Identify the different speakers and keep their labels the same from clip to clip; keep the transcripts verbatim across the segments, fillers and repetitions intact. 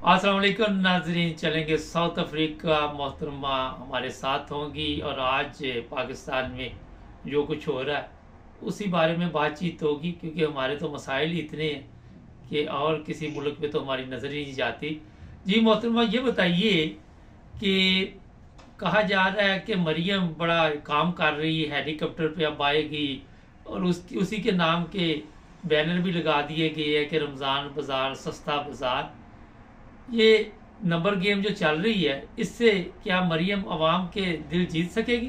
Speaker 1: अस्सलाम वालेकुम नाजरीन। चलेंगे साउथ अफ्रीका, मोहतरमा हमारे साथ होंगी और आज पाकिस्तान में जो कुछ हो रहा है उसी बारे में बातचीत होगी, क्योंकि हमारे तो मसाइल ही इतने हैं कि और किसी मुल्क में तो हमारी नज़र ही नहीं जाती। जी मोहतरमा, ये बताइए कि कहा जा रहा है कि मरियम बड़ा काम कर रही है, हेलीकॉप्टर पे अब आएगी और उस उसी के नाम के बैनर भी लगा दिए गए हैं कि रमज़ान बाज़ार सस्ता बाज़ार। ये नंबर गेम जो चल रही है, इससे क्या मरियम अवाम के दिल जीत सकेगी?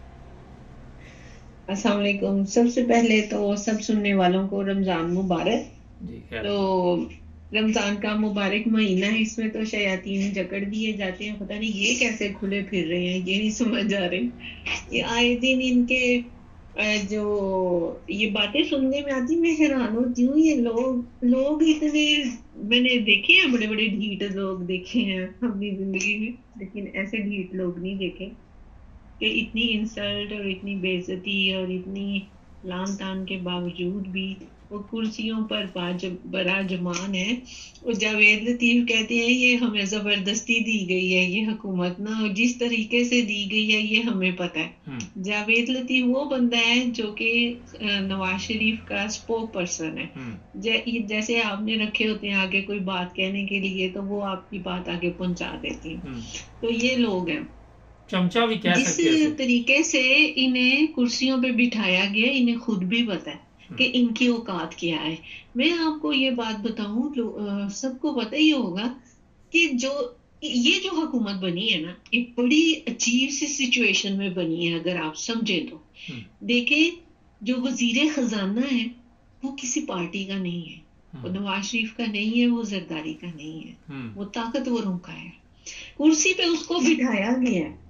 Speaker 2: अस्सलाम वालेकुम। सबसे पहले तो सब सुनने वालों को रमजान मुबारक।
Speaker 1: जी खैर।
Speaker 2: तो रमजान का मुबारक महीना है, इसमें तो शयातीन जकड़ दिए जाते हैं। पता नहीं ये कैसे खुले फिर रहे हैं, ये नहीं समझ आ रही। ये आए दिन इनके अ, जो ये बातें सुनने में आती, मैं हैरान होती हूँ। ये लोग लोग इतने मैंने देखे हैं, बड़े बड़े ढीठ लोग देखे हैं अपनी जिंदगी में, लेकिन ऐसे ढीठ लोग नहीं देखे कि इतनी इंसल्ट और इतनी बेइज्जती और इतनी लान तान के बावजूद भी वो कुर्सियों पर बाज बराजमान है। और जावेद लतीफ कहते हैं ये हमें जबरदस्ती दी गई है, ये हुकूमत ना जिस तरीके से दी गई है ये हमें पता है। जावेद लतीफ वो बंदा है जो कि नवाज शरीफ का स्पोक पर्सन है। जै, जैसे आपने रखे होते हैं आगे कोई बात कहने के लिए, तो वो आपकी बात आगे पहुंचा देती है। तो ये लोग हैं,
Speaker 1: चमचा भी कह सकते हैं।
Speaker 2: जिस तरीके से इन्हें कुर्सियों पे बिठाया गया, इन्हें खुद भी पता है कि इनकी औकात क्या है। मैं आपको ये बात बताऊं, सबको पता ही होगा कि जो ये जो हुकूमत बनी है ना, ये बड़ी अजीब सी सिचुएशन में बनी है। अगर आप समझे तो देखें, जो वजीर खजाना है वो किसी पार्टी का नहीं है, वो नवाज शरीफ का नहीं है, वो जरदारी का नहीं है, वो ताकतवरों का है। कुर्सी पे उसको बिठाया गया है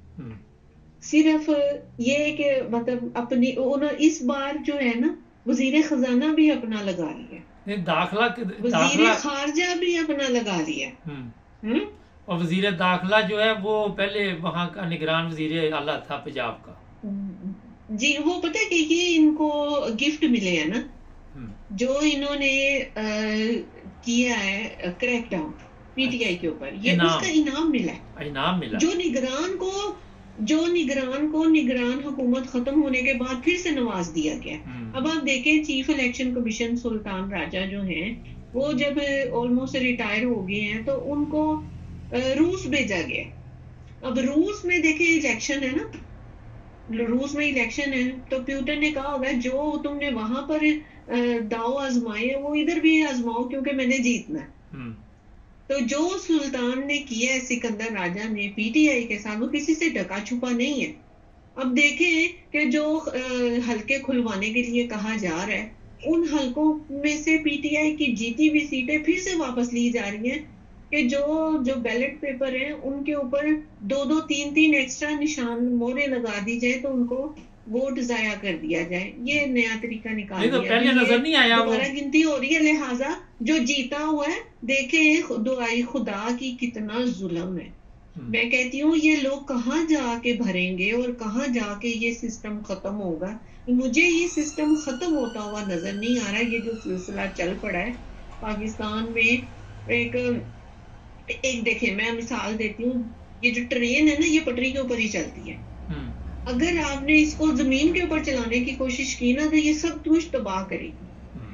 Speaker 2: सिर्फ ये कि मतलब अपनी इस बार जो है ना, वजीर खजाना भी अपना लगा रही है,
Speaker 1: दाखला
Speaker 2: वजीर खारजा भी अपना लगा रही है। हम्म
Speaker 1: और वजीर दाखला जो है वो पहले वहां का निगरान वजीर आला था पंजाब का।
Speaker 2: जी, वो पता है कि ये इनको गिफ्ट मिले हैं ना, जो इन्होंने आ, किया है क्रैकडाउन पीटीआई के ऊपर, ये उसका इनाम मिला है।
Speaker 1: इनाम मिला
Speaker 2: जो निगरान को जो निगरान को निगरान हुकूमत खत्म होने के बाद फिर से नवाज दिया गया। अब आप देखें, chief election commission Sultan Raja जो हैं, वो जब ऑलमोस्ट रिटायर हो गए हैं तो उनको रूस भेजा गया। अब रूस में देखें इलेक्शन है ना, रूस में इलेक्शन है, तो प्यूटन ने कहा होगा जो तुमने वहां पर दाव आजमाए वो इधर भी आजमाओ, क्योंकि मैंने जीतना है। तो जो सुल्तान ने किया है, सिकंदर राजा ने पीटीआई के साथ, वो किसी से ढका छुपा नहीं है। अब देखें कि जो हलके खुलवाने के लिए कहा जा रहा है, उन हलकों में से पीटीआई की जीती हुई सीटें फिर से वापस ली जा रही हैं कि जो जो बैलेट पेपर हैं उनके ऊपर दो दो तीन तीन एक्स्ट्रा निशान मोहरें लगा दी जाए तो उनको वोट जाया कर दिया जाए। ये नया तरीका निकाल दिया।
Speaker 1: तो पहले नजर नहीं आया,
Speaker 2: दोबारा गिनती हो रही है, लिहाजा जो जीता हुआ है, देखे दुआई खुदा की कितना जुल्म है। मैं कहती हूँ ये लोग कहाँ जाके भरेंगे और कहाँ जाके ये सिस्टम खत्म होगा। मुझे ये सिस्टम खत्म होता हुआ नजर नहीं आ रहा। ये जो सिलसिला चल पड़ा है पाकिस्तान में, एक एक देखे, मैं मिसाल देती हूँ, ये जो ट्रेन है ना, ये पटरी के ऊपर ही चलती है। अगर आपने इसको जमीन के ऊपर चलाने की कोशिश की ना, तो ये सब कुछ तबाह करेगी।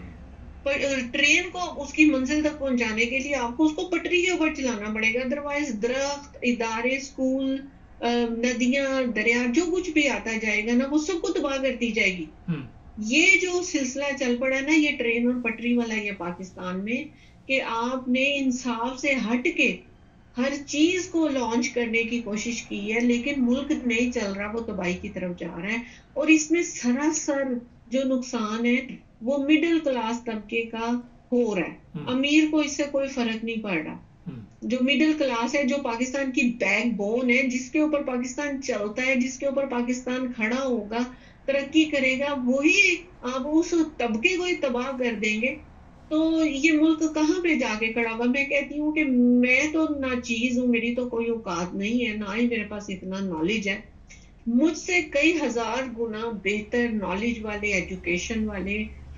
Speaker 2: पर ट्रेन को उसकी मंजिल तक पहुंचाने के लिए आपको उसको पटरी के ऊपर चलाना पड़ेगा, अदरवाइज दरख्त, इदारे, स्कूल, नदियां, दरिया, जो कुछ भी आता जाएगा ना, वो सबको तबाह करती जाएगी। ये जो सिलसिला चल पड़ा ना, ये ट्रेन और पटरी वाला, ये पाकिस्तान में, कि आपने इंसाफ से हट के हर चीज को लॉन्च करने की कोशिश की है, लेकिन मुल्क नहीं चल रहा, वो तबाही की तरफ जा रहा है। और इसमें सरासर जो नुकसान है वो मिडिल क्लास तबके का हो रहा है। अमीर को इससे कोई फर्क नहीं पड़ रहा। जो मिडिल क्लास है, जो पाकिस्तान की बैकबोन है, जिसके ऊपर पाकिस्तान चलता है, जिसके ऊपर पाकिस्तान खड़ा होगा, तरक्की करेगा, वही आप उस तबके को ही तबाह कर देंगे तो ये मुल्क कहाँ पे जाके खड़ा होगा। मैं कहती हूँ कि मैं तो नाचीज हूँ, मेरी तो कोई औकात नहीं है, ना ही मेरे पास इतना नॉलेज है। मुझसे कई हजार गुना बेहतर नॉलेज वाले, एजुकेशन वाले,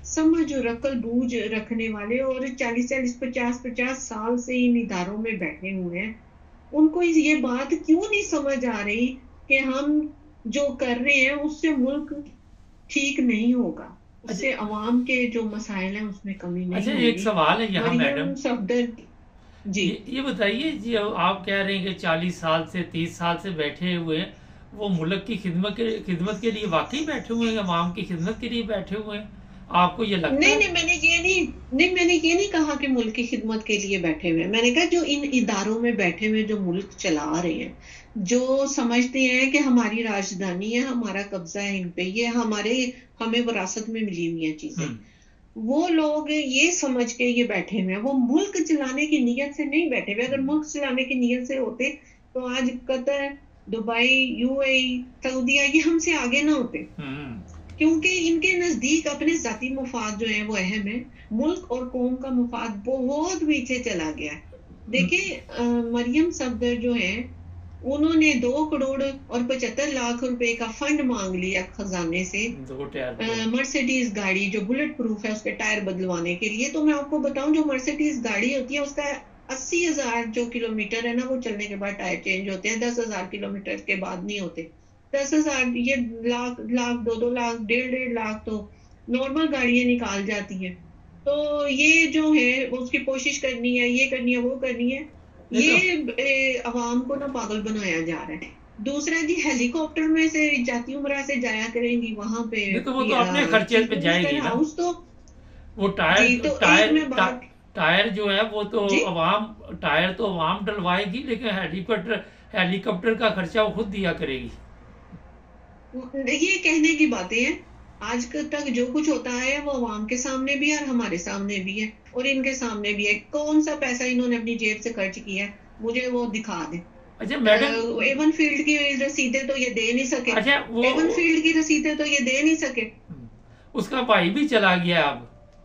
Speaker 2: समझ और अक्ल बूझ रखने वाले और चालीस चालीस पचास पचास साल से इन इदारों में बैठे हुए हैं, उनको ये बात क्यों नहीं समझ आ रही कि हम जो कर रहे हैं उससे मुल्क ठीक नहीं होगा, उससे अवाम के जो मसाइल हैं उसमें कमी नहीं
Speaker 1: अच्छा,
Speaker 2: होगी।
Speaker 1: एक सवाल है यहाँ मैडम
Speaker 2: सफदर जी,
Speaker 1: ये, ये बताइए जी, आप कह रहे हैं कि चालीस साल से तीस साल से बैठे हुए हैं, वो मुल्क की खिदमत के खिदमत के लिए वाकई बैठे हुए हैं, अवाम की खिदमत के लिए बैठे हुए हैं? आपको ये लगता
Speaker 2: नहीं
Speaker 1: है?
Speaker 2: नहीं मैंने ये नहीं नहीं मैंने ये नहीं कहा कि मुल्क की खिदमत के लिए बैठे हुए हैं। मैंने कहा जो इन इदारों में बैठे हुए जो मुल्क चला रहे हैं, जो समझते हैं कि हमारी राजधानी है, हमारा कब्जा है इन पे, ये हमारे हमें विरासत में मिली हुई है चीजें, वो लोग ये समझ के ये बैठे हुए हैं, वो मुल्क चलाने की नीयत से नहीं बैठे हुए। अगर मुल्क चलाने की नीयत से होते तो आज कतर, दुबई, यूएई, सऊदीया ये हमसे आगे ना होते, क्योंकि इनके नजदीक अपने जाती मुफाद जो है वो अहम है, मुल्क और कौम का मुफाद बहुत पीछे चला गया है। देखिए मरियम सफदर जो है उन्होंने दो करोड़ और पचहत्तर लाख रुपए का फंड मांग लिया खजाने से मर्सिडीज गाड़ी जो बुलेट प्रूफ है उसके टायर बदलवाने के लिए। तो मैं आपको बताऊं, जो मर्सिडीज गाड़ी होती है उसका अस्सी हजार जो किलोमीटर है ना वो चलने के बाद टायर चेंज होते हैं, दस हजार किलोमीटर के बाद नहीं होते। दस हजार ये लाख लाख दो दो लाख डेढ़ डेढ़ लाख तो नॉर्मल गाड़ियां निकाल जाती हैं। तो ये जो है उसकी कोशिश करनी है, ये करनी है, वो करनी है, ये अवाम को ना पागल बनाया जा रहा है। दूसरा जी, हेलीकॉप्टर में से जाती उम्रा से जाया करेंगी वहां पे,
Speaker 1: तो वो तो अपने खर्चे पे जाएगी ना,
Speaker 2: हाउस तो
Speaker 1: वो टायर
Speaker 2: तो
Speaker 1: टायर टायर जो है वो तो अवाम टायर तो अवाम डलवाएगी, लेकिन हेलीकॉप्टर हेलीकॉप्टर का खर्चा वो खुद दिया करेगी।
Speaker 2: ये कहने की बातें हैं, आज तक जो कुछ होता है वो अवाम के सामने भी है और हमारे सामने भी है और इनके सामने भी है। कौन सा पैसा इन्होंने अपनी जेब से खर्च किया है मुझे वो दिखा दे।
Speaker 1: अच्छा मैडम,
Speaker 2: एवन फील्ड की रसीदें तो ये दे नहीं सके।
Speaker 1: अच्छा वो
Speaker 2: एवन फील्ड की रसीदें तो ये दे नहीं सके।
Speaker 1: उसका भाई भी चला गया अब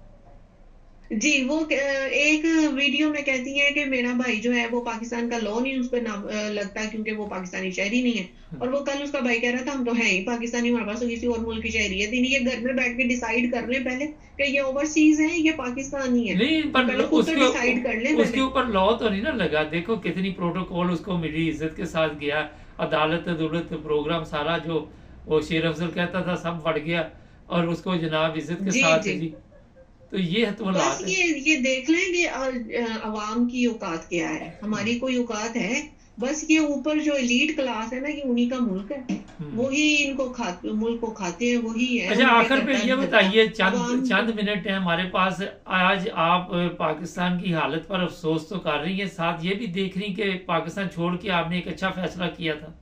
Speaker 2: जी। वो एक वीडियो में कहती है कि मेरा भाई जो है वो पाकिस्तान का लॉ नहीं उस पर नाम लगता क्योंकि वो पाकिस्तानी शहरी नहीं है। और वो कल उसका भाई कह रहा था हम तो है ही पाकिस्तानी, हमारे पास तो किसी और मुल्क की शहरियत ही नहीं है। घर में बैठ के डिसाइड कर ले पहले कि ये ओवरसीज है, ये पाकिस्तानी है।
Speaker 1: नहीं, पर
Speaker 2: पहले खुद तो डिसाइड कर ले।
Speaker 1: उसके ऊपर लॉ तो नहीं ना लगा। देखो कितनी प्रोटोकॉल उसको मिली, इज्जत के साथ गया, अदालत अदालत प्रोग्राम सारा जो वो शेर अफजल कहता था सब बढ़ गया और उसको जनाब इज्जत के साथ जी। तो ये तो
Speaker 2: बस ये ये देख लें कि अवाम की औकात क्या है, हमारी कोई औकात है? बस ये ऊपर जो एलीट क्लास है ना, ये उन्हीं का मुल्क है, वही इनको खाते मुल्क को खाते हैं, वही है।
Speaker 1: अच्छा आखिर पे ये बताइए, चंद चंद मिनट है हमारे पास, आज आप पाकिस्तान की हालत पर अफसोस तो कर रही है, साथ ये भी देख रही कि पाकिस्तान छोड़ के आपने एक अच्छा फैसला किया था।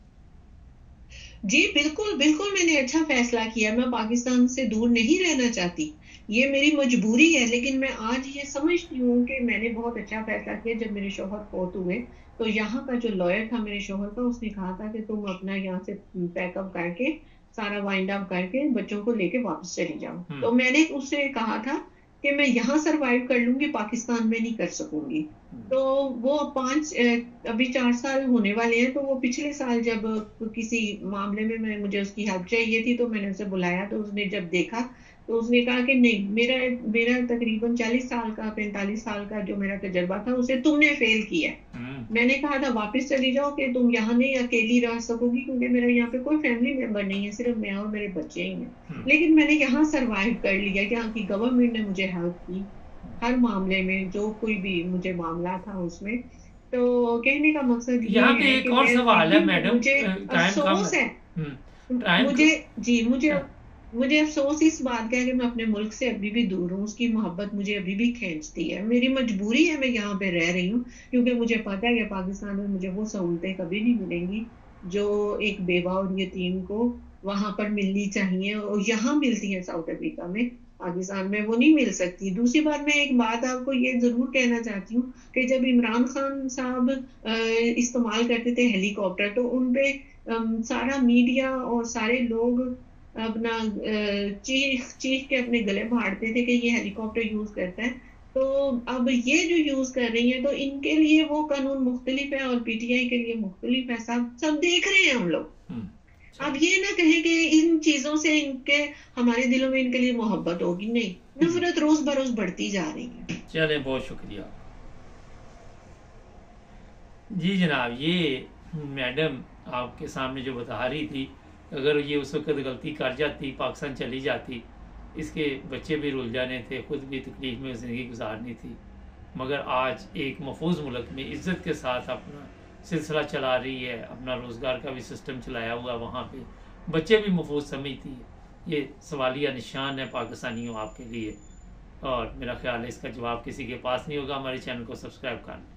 Speaker 2: जी बिल्कुल बिल्कुल, मैंने अच्छा फैसला किया। मैं पाकिस्तान से दूर नहीं रहना चाहती, ये मेरी मजबूरी है। लेकिन मैं आज ये समझती हूँ कि मैंने बहुत अच्छा फैसला किया। जब मेरे शौहर फौत हुए तो यहाँ का जो लॉयर था मेरे शौहर का, उसने कहा था कि तुम अपना यहाँ से पैकअप करके सारा वाइंड अप करके बच्चों को लेके वापस चली जाओ। तो मैंने उससे कहा था कि मैं यहाँ सरवाइव कर लूंगी, पाकिस्तान में नहीं कर सकूंगी। तो वो पांच अभी चार साल होने वाले हैं। तो वो पिछले साल जब किसी मामले में मैं मुझे उसकी हेल्प चाहिए थी तो मैंने उसे बुलाया। तो उसने जब देखा तो उसने कहा कि नहीं, मेरा मेरा तकरीबन चालीस साल का पैंतालीस साल का जो मेरा तजर्बा था उसे तुमने फेल किया। मैंने कहा था वापस चली जाओ कि तुम यहाँ नहीं अकेली रह सकोगी, क्योंकि मेरा यहाँ पे कोई फैमिली मेंबर नहीं है, सिर्फ मैं और मेरे बच्चे ही हैं। लेकिन मैंने यहाँ सरवाइव कर लिया। यहाँ की गवर्नमेंट ने मुझे हेल्प की हर मामले में, जो कोई भी मुझे मामला था उसमें। तो कहने का मकसद ये है
Speaker 1: कि एक और सवाल है मैडम,
Speaker 2: मुझे अफसोस है मुझे जी मुझे मुझे अफसोस इस बात का है कि मैं अपने मुल्क से अभी भी दूर हूँ। उसकी मोहब्बत मुझे अभी भी खींचती है। मेरी मजबूरी है, मैं यहाँ पे रह रही हूँ क्योंकि मुझे पता है कि पाकिस्तान में मुझे वो सहूलतें कभी नहीं मिलेंगी जो एक बेवा और यतीम को वहां पर मिलनी चाहिए और यहाँ मिलती है साउथ अफ्रीका में। पाकिस्तान में वो नहीं मिल सकती। दूसरी बात, मैं एक बात आपको ये जरूर कहना चाहती हूँ कि जब इमरान खान साहब इस्तेमाल करते थे हेलीकॉप्टर, तो उनपे सारा मीडिया और सारे लोग अपना चीख चीख के अपने गले फाड़ते थे कि ये हेलीकॉप्टर यूज करता है। तो अब ये जो यूज कर रही है तो इनके लिए वो कानून मुख्तलिफ है और पीटीआई के लिए मुख्तलिफ है। सब सब देख रहे हैं हम लोग। अब ये ना कहें कि इन चीजों से इनके हमारे दिलों में इनके लिए मोहब्बत होगी, नहीं, नफरत रोज बरोज बढ़ती जा रही है।
Speaker 1: चले, बहुत शुक्रिया जी जनाब। ये मैडम आपके सामने जो बता रही थी, अगर ये उस वक्त गलती कर जाती, पाकिस्तान चली जाती, इसके बच्चे भी रुल जाने थे, खुद भी तकलीफ में ज़िंदगी गुजारनी थी, मगर आज एक महफूज मुल्क में इज़्ज़त के साथ अपना सिलसिला चला रही है, अपना रोज़गार का भी सिस्टम चलाया हुआ, वहाँ पे बच्चे भी महफूज समझती है। ये सवालिया निशान है पाकिस्तानियों आपके लिए, और मेरा ख्याल है इसका जवाब किसी के पास नहीं होगा। हमारे चैनल को सब्सक्राइब कर लें।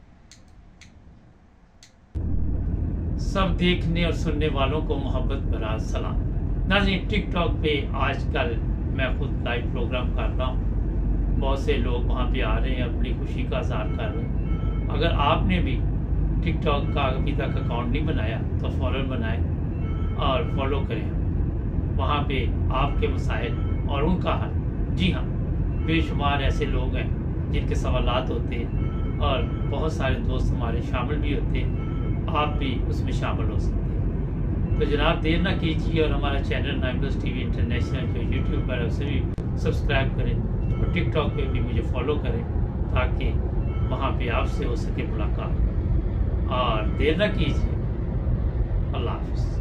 Speaker 1: सब देखने और सुनने वालों को मोहब्बत भरा सलाम। नाज़रीन, टिकटॉक पे आजकल मैं खुद लाइव प्रोग्राम कर रहा हूँ, बहुत से लोग वहाँ पे आ रहे हैं, अपनी खुशी का इज़हार कर रहे हैं। अगर आपने भी टिकटॉक का अभी तक अकाउंट नहीं बनाया तो फ़ौरन बनाएं और फॉलो करें। वहाँ पे आपके मसाइल और उनका हल, जी हाँ, बेशुमार ऐसे लोग हैं जिनके सवालात होते हैं, और बहुत सारे दोस्त हमारे शामिल भी होते हैं, आप भी उसमें शामिल हो सकते हैं। तो जनाब, देर ना कीजिए और हमारा channel nine plus TV international जो यूट्यूब पर है उसे भी सब्सक्राइब करें, और टिकटॉक पे भी मुझे फॉलो करें, ताकि वहाँ पे आपसे हो सके मुलाकात। और देर ना कीजिए। अल्लाह हाफ़िज़।